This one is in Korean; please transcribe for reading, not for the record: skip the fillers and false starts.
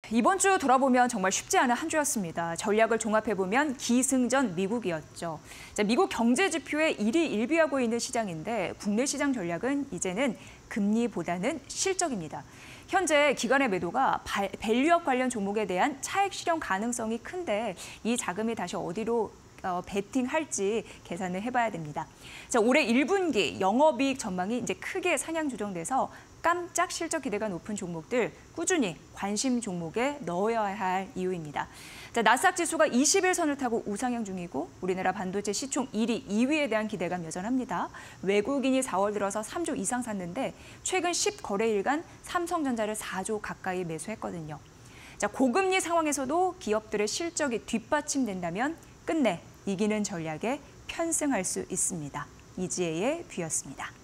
이번 주 돌아보면 정말 쉽지 않은 한 주였습니다. 전략을 종합해보면 기승전 미국이었죠. 미국 경제 지표에 일희일비하고 있는 시장인데 국내 시장 전략은 이제는 금리보다는 실적입니다. 현재 기관의 매도가 밸류업 관련 종목에 대한 차익 실현 가능성이 큰데 이 자금이 다시 어디로 베팅할지 계산을 해봐야 됩니다. 올해 1분기 영업이익 전망이 이제 크게 상향 조정돼서 깜짝 실적 기대가 높은 종목들 꾸준히 관심 종목에 넣어야 할 이유입니다. 나스닥 지수가 20일선을 타고 우상향 중이고 우리나라 반도체 시총 1위, 2위에 대한 기대감 여전합니다. 외국인이 4월 들어서 3조 이상 샀는데 최근 10거래일간 삼성전자를 4조 가까이 매수했거든요. 고금리 상황에서도 기업들의 실적이 뒷받침된다면 끝내 이기는 전략에 편승할 수 있습니다. 이지혜의 뷰였습니다.